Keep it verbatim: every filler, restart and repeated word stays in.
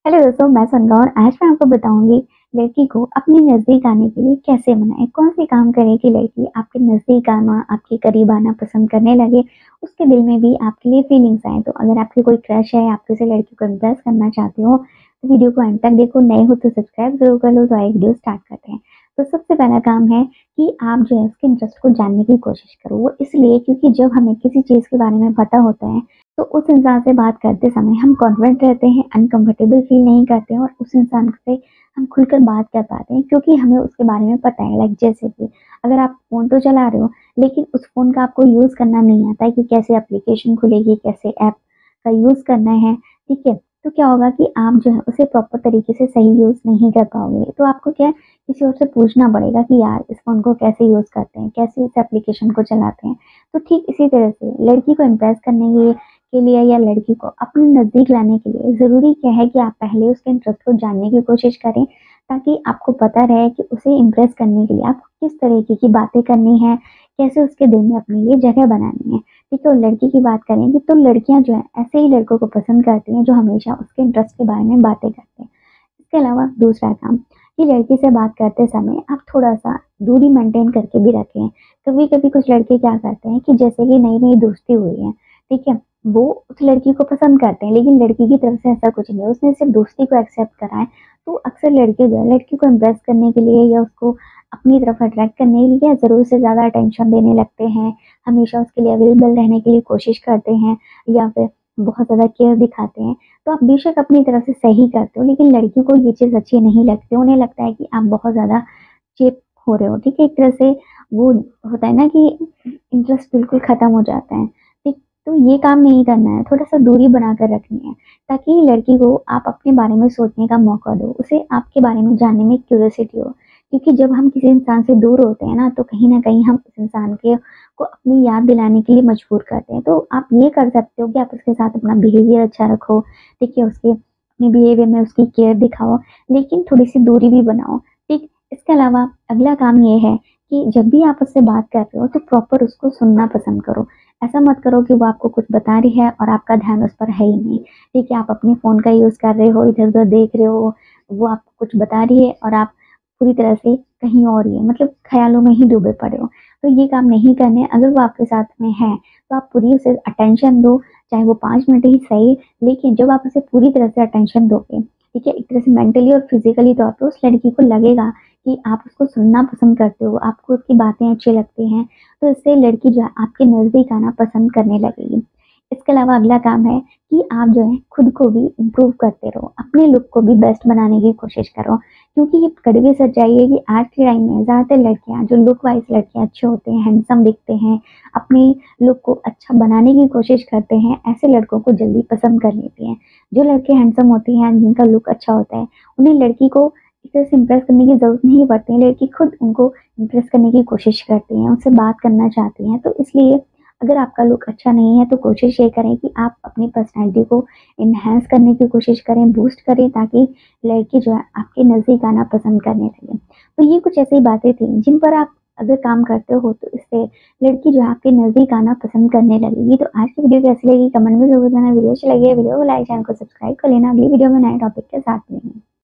Hello दोस्तों, मैं सनगा और आज मैं आपको बताऊंगी लड़की को अपने नज़दीक आने के लिए कैसे मनाएं। कौन से काम करें कि लड़की आपके नज़दीक आना, आपके करीब आना पसंद करने लगे, उसके दिल में भी आपके लिए फीलिंग्स आए। तो अगर आपकी कोई क्रश है, आप किसी लड़की को इम्प्रेस करना चाहते हो तो वीडियो को एंड तक देखो। नए हो तो सब्सक्राइब जरूर कर लो। तो आइए वीडियो स्टार्ट करते हैं। तो सबसे पहला काम है कि आप जो है उसके इंटरेस्ट को जानने की कोशिश करो। वो इसलिए क्योंकि जब हमें किसी चीज़ के बारे में पता होता है तो उस इंसान से बात करते समय हम कॉन्फिडेंट रहते हैं, अनकंफर्टेबल फील नहीं करते हैं और उस इंसान से हम खुलकर बात कर पाते हैं क्योंकि हमें उसके बारे में पता है। लाइक जैसे कि अगर आप फ़ोन तो चला रहे हो लेकिन उस फ़ोन का आपको यूज़ करना नहीं आता है कि कैसे एप्लीकेशन खुलेगी, कैसे ऐप का यूज़ करना है, ठीक है? तो क्या होगा कि आप जो है उसे प्रॉपर तरीके से सही यूज़ नहीं कर पाओगे। तो आपको क्या है, किसी और से पूछना पड़ेगा कि यार इस फ़ोन को कैसे यूज़ करते हैं, कैसे इस एप्लीकेशन को चलाते हैं। तो ठीक इसी तरह से लड़की को इम्प्रेस करने के के लिए या लड़की को अपने नज़दीक लाने के लिए ज़रूरी क्या है कि आप पहले उसके इंटरेस्ट को जानने की कोशिश करें, ताकि आपको पता रहे कि उसे इम्प्रेस करने के लिए आपको किस तरीके की बातें करनी है, कैसे उसके दिल में अपने लिए जगह बनानी है। ठीक है? और लड़की की बात करेंगे तो लड़कियाँ जो हैं ऐसे ही लड़कों को पसंद करती हैं जो हमेशा उसके इंटरेस्ट के बारे में बातें करते हैं। इसके अलावा दूसरा काम कि लड़की से बात करते समय आप थोड़ा-सा दूरी मेंटेन करके भी रखें। कभी-कभी कुछ लड़के क्या करते हैं कि जैसे कि नई-नई दोस्ती हुई है, ठीक है? वो उस लड़की को पसंद करते हैं लेकिन लड़की की तरफ से ऐसा कुछ नहीं है, उसने सिर्फ़ दोस्ती को एक्सेप्ट करा है। तो अक्सर लड़के जो है लड़की को इम्प्रेस करने के लिए या उसको अपनी तरफ अट्रैक्ट करने के लिए ज़रूरत से ज़्यादा अटेंशन देने लगते हैं, हमेशा उसके लिए अवेलेबल रहने के लिए कोशिश करते हैं या फिर बहुत ज़्यादा केयर दिखाते हैं। तो आप बेशक अपनी तरफ से सही करते हो लेकिन लड़कियों को ये चीज़ अच्छी नहीं लगती। उन्हें लगता है कि आप बहुत ज़्यादा चीप हो रहे हो, ठीक है? एक तरह से वो होता है ना कि इंटरेस्ट बिल्कुल ख़त्म हो जाता है, ठीक? तो ये काम नहीं करना है, थोड़ा-सा दूरी बनाकर रखनी है, ताकि लड़की को आप अपने बारे में सोचने का मौका दो, उसे आपके बारे में जानने में क्यूरियोसिटी हो। क्योंकि जब हम किसी इंसान से दूर होते हैं ना, तो कहीं न कहीं हम उस इंसान के को अपनी याद दिलाने के लिए मजबूर करते हैं। तो आप ये कर सकते हो कि आप उसके साथ अपना बिहेवियर अच्छा रखो, ठीक है? उसके अपने बिहेवियर में उसकी केयर दिखाओ, लेकिन थोड़ी-सी दूरी भी बनाओ, ठीक? इसके अलावा अगला काम ये है कि जब भी आप उससे बात कर रहे हो तो प्रॉपर उसको सुनना पसंद करो। ऐसा मत करो कि वो आपको कुछ बता रही है और आपका ध्यान उस पर है ही नहीं, ठीक है? आप अपने फ़ोन का यूज़ कर रहे हो, इधर-उधर देख रहे हो, वो आपको कुछ बता रही है और आप पूरी तरह से कहीं और ही है, मतलब ख़्यालों में ही डूबे पड़े हो। तो ये काम नहीं करने। अगर वो आपके साथ में है, तो आप पूरी उसे अटेंशन दो, चाहे वो पाँच मिनट ही सही, लेकिन जब आप उसे पूरी तरह से अटेंशन दोगे, ठीक है? एक तरह से मेंटली और फिज़िकली तौर पे उस लड़की को लगेगा कि आप उसको सुनना पसंद करते हो, आपको उसकी बातें अच्छी लगती हैं, तो इससे लड़की जो है आपके नज़दीक आना पसंद करने लगेगी। इसके अलावा अगला काम है कि आप जो है खुद को भी इम्प्रूव करते रहो, अपने लुक को भी बेस्ट बनाने की कोशिश करो, क्योंकि ये कड़वी सच्चाई है कि आज के टाइम में ज़्यादातर लड़कियाँ जो लुक वाइज़ लड़कियाँ अच्छे होते हैं, हैंडसम दिखते हैं, अपने लुक को अच्छा बनाने की कोशिश करते हैं, ऐसे लड़कों को जल्दी पसंद कर लेती हैं। जो लड़के हैंडसम होते हैं, जिनका लुक अच्छा होता है, उन्हें लड़की को एक तरह से इम्प्रेस करने की ज़रूरत नहीं पड़ती है, लड़की खुद उनको इम्प्रेस करने की कोशिश करती हैं, उनसे बात करना चाहती हैं। तो इसलिए अगर आपका लुक अच्छा नहीं है तो कोशिश ये करें कि आप अपनी पर्सनैलिटी को एनहांस करने की कोशिश करें, बूस्ट करें, ताकि लड़की जो है आपके नज़दीक आना पसंद करने लगे। तो ये कुछ ऐसी बातें थी जिन पर आप अगर काम करते हो तो इससे लड़की जो है आपके नज़दीक आना पसंद करने लगेगी। तो आज की वीडियो कैसी लगी कमेंट में ज़रूर बताना। वीडियो अच्छी लगी है वीडियो को लाइक, चैनल को सब्सक्राइब कर लेना। अगली वीडियो में नए टॉपिक के साथ मिलेंगे।